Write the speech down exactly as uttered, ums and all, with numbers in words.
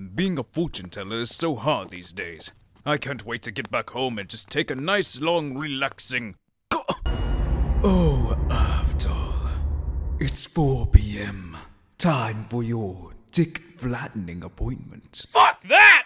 Being a fortune teller is so hard these days. I can't wait to get back home and just take a nice, long, relaxing... Oh, Avdol. It's four p m Time for your dick flattening appointment. Fuck that!